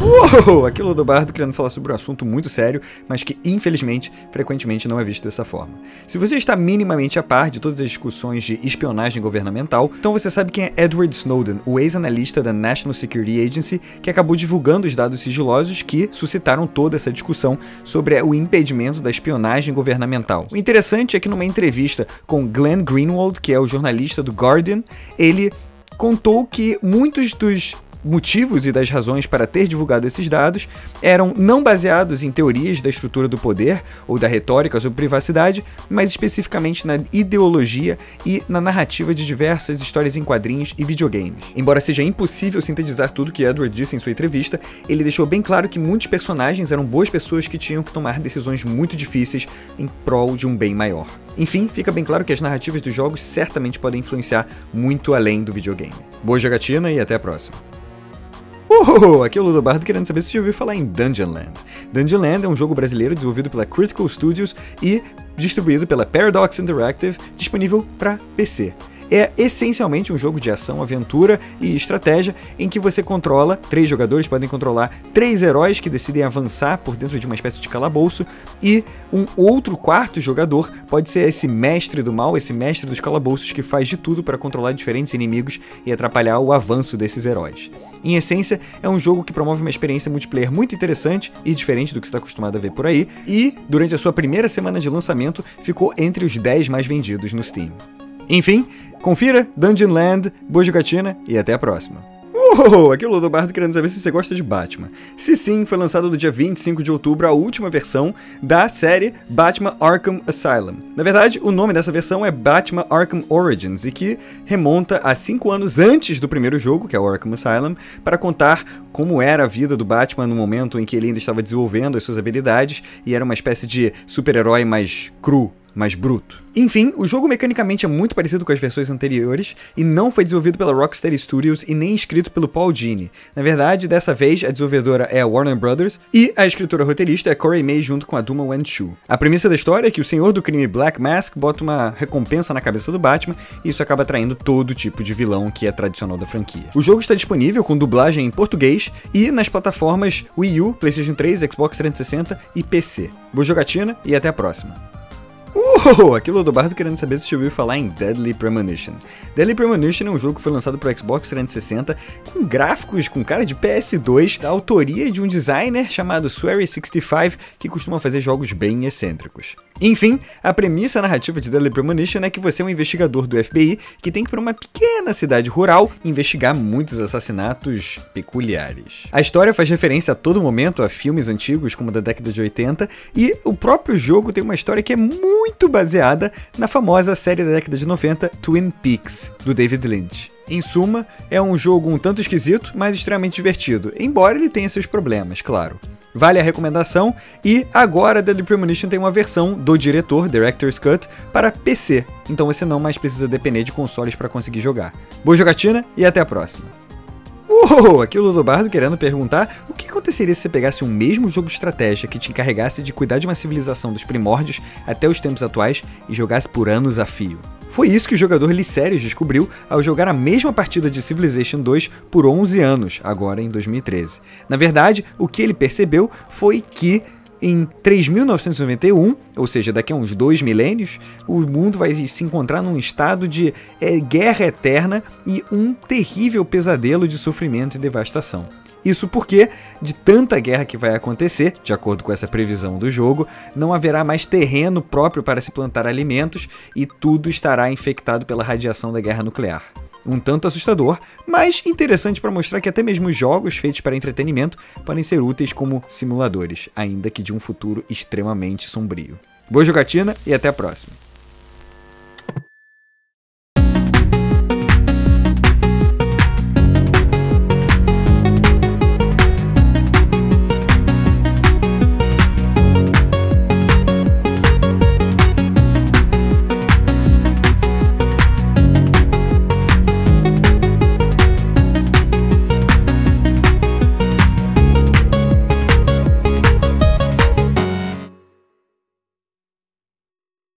Uou! Aqui é o Lodobardo querendo falar sobre um assunto muito sério, mas que infelizmente, frequentemente não é visto dessa forma. Se você está minimamente a par de todas as discussões de espionagem governamental, então você sabe quem é Edward Snowden, o ex-analista da National Security Agency, que acabou divulgando os dados sigilosos que suscitaram toda essa discussão sobre o impedimento da espionagem governamental. O interessante é que numa entrevista com Glenn Greenwald, que é o jornalista do Guardian, ele contou que muitos dos motivos e das razões para ter divulgado esses dados eram não baseados em teorias da estrutura do poder ou da retórica sobre privacidade, mas especificamente na ideologia e na narrativa de diversas histórias em quadrinhos e videogames. Embora seja impossível sintetizar tudo que Edward disse em sua entrevista, ele deixou bem claro que muitos personagens eram boas pessoas que tinham que tomar decisões muito difíceis em prol de um bem maior. Enfim, fica bem claro que as narrativas dos jogos certamente podem influenciar muito além do videogame. Boa jogatina e até a próxima. Aqui é o Lodobardo querendo saber se você já ouviu falar em Dungeonland. Dungeonland é um jogo brasileiro desenvolvido pela Critical Studios e distribuído pela Paradox Interactive, disponível para PC. É essencialmente um jogo de ação, aventura e estratégia em que você controla, 3 jogadores podem controlar 3 heróis que decidem avançar por dentro de uma espécie de calabouço, e um outro quarto jogador pode ser esse mestre do mal, esse mestre dos calabouços que faz de tudo para controlar diferentes inimigos e atrapalhar o avanço desses heróis. Em essência, é um jogo que promove uma experiência multiplayer muito interessante e diferente do que você está acostumado a ver por aí, e durante a sua primeira semana de lançamento ficou entre os 10 mais vendidos no Steam. Enfim, confira Dungeonland, boa jogatina e até a próxima. Aqui é o Lodobardo querendo saber se você gosta de Batman. Se sim, foi lançado no dia 25 de outubro a última versão da série Batman Arkham Asylum. Na verdade, o nome dessa versão é Batman Arkham Origins, e que remonta a 5 anos antes do primeiro jogo, que é o Arkham Asylum, para contar como era a vida do Batman no momento em que ele ainda estava desenvolvendo as suas habilidades e era uma espécie de super-herói mais cru, mais bruto. Enfim, o jogo mecanicamente é muito parecido com as versões anteriores e não foi desenvolvido pela Rocksteady Studios e nem escrito pelo Paul Dini. Na verdade, dessa vez a desenvolvedora é a Warner Brothers e a escritora roteirista é Corey May junto com a Duma Wen-Chu. A premissa da história é que o senhor do crime Black Mask bota uma recompensa na cabeça do Batman e isso acaba atraindo todo tipo de vilão que é tradicional da franquia. O jogo está disponível com dublagem em português e nas plataformas Wii U, PlayStation 3, Xbox 360 e PC. Boa jogatina e até a próxima. Aqui é o Lodobardo querendo saber se você ouviu falar em Deadly Premonition. Deadly Premonition é um jogo que foi lançado para o Xbox 360 com gráficos com cara de PS2, da autoria de um designer chamado Swery65, que costuma fazer jogos bem excêntricos. Enfim, a premissa narrativa de Deadly Premonition é que você é um investigador do FBI que tem que ir para uma pequena cidade rural investigar muitos assassinatos peculiares. A história faz referência a todo momento a filmes antigos como da década de 80 e o próprio jogo tem uma história que é muito baseada na famosa série da década de 90 Twin Peaks, do David Lynch. Em suma, é um jogo um tanto esquisito, mas extremamente divertido, embora ele tenha seus problemas, claro. Vale a recomendação, e agora Deadly Premonition tem uma versão do diretor, Director's Cut, para PC, então você não mais precisa depender de consoles para conseguir jogar. Boa jogatina e até a próxima! Aqui é o Lodobardo querendo perguntar o que aconteceria se você pegasse um mesmo jogo de estratégia que te encarregasse de cuidar de uma civilização dos primórdios até os tempos atuais e jogasse por anos a fio. Foi isso que o jogador Lycerius descobriu ao jogar a mesma partida de Civilization 2 por 11 anos, agora em 2013. Na verdade, o que ele percebeu foi que em 3.991, ou seja, daqui a uns 2 milênios, o mundo vai se encontrar num estado de guerra eterna e um terrível pesadelo de sofrimento e devastação. Isso porque, de tanta guerra que vai acontecer, de acordo com essa previsão do jogo, não haverá mais terreno próprio para se plantar alimentos e tudo estará infectado pela radiação da guerra nuclear. Um tanto assustador, mas interessante para mostrar que até mesmo jogos feitos para entretenimento podem ser úteis como simuladores, ainda que de um futuro extremamente sombrio. Boa jogatina e até a próxima!